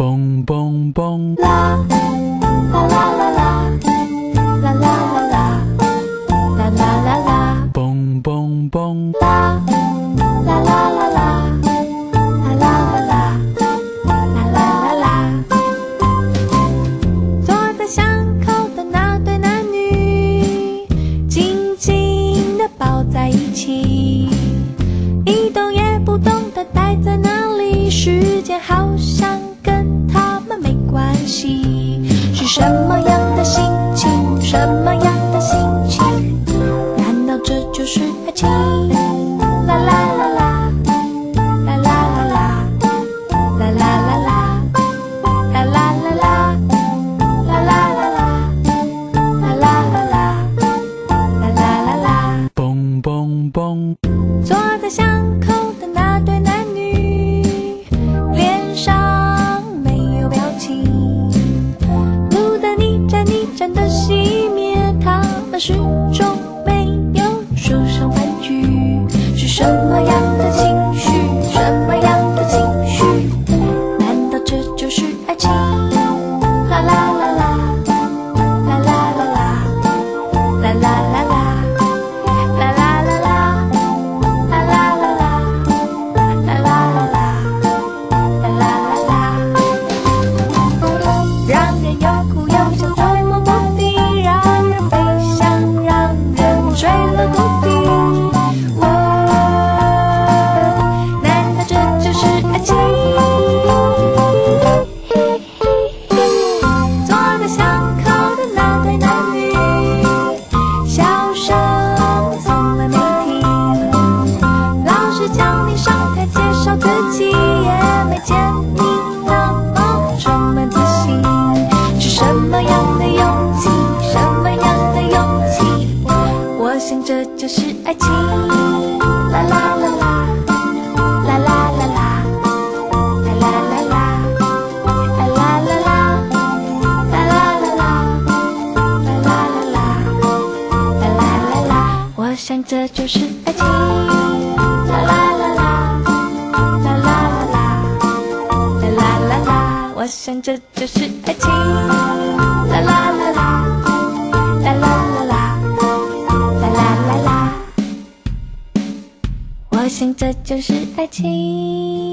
蹦蹦蹦， 啦啦啦啦啦，啦啦啦啦，啦啦啦啦， 蹦蹦蹦， 啦啦啦啦啦，啦啦啦啦，啦啦啦啦。坐在巷口的那对男女，紧紧地抱在一起，一动也不动地待在那里，时间好像跟他们没关系。是什么样的心情？什么样的心情？难道这就是爱情？啦啦啦啦，啦啦啦啦，啦啦啦啦，啦啦啦啦，啦啦啦啦，啦啦啦啦，啦啦啦啦。 蹦蹦蹦， 坐在巷口的那对男女，脸上没有表情，路灯一盏一盏的熄灭，他们始终没有说上半句。是什么样的情绪？什么样的情绪？难道这就是爱情？啦啦啦啦，啦啦啦啦，啦啦啦啦，啦啦啦啦。啦啦啦啦，啦啦啦啦，啦啦啦啦，让人又哭又笑，捉摸不定，让人悲伤，让人坠落谷底。难道这就是爱情？坐在巷口的那对男女，笑声从来没停。老师叫你上台介绍自己，也没见你那么充满自信。是什么样的勇气？什么样的勇气？我想这就是爱情。啦啦啦啦，啦啦啦啦，啦啦啦啦，啦啦啦啦，啦啦啦啦，啦啦啦啦，啦啦啦啦。我想这就是爱情。啦啦啦啦，啦啦啦啦，啦啦啦啦。我想这就是爱情。啦啦啦啦，啦啦啦啦，啦啦啦啦。我想这就是爱情。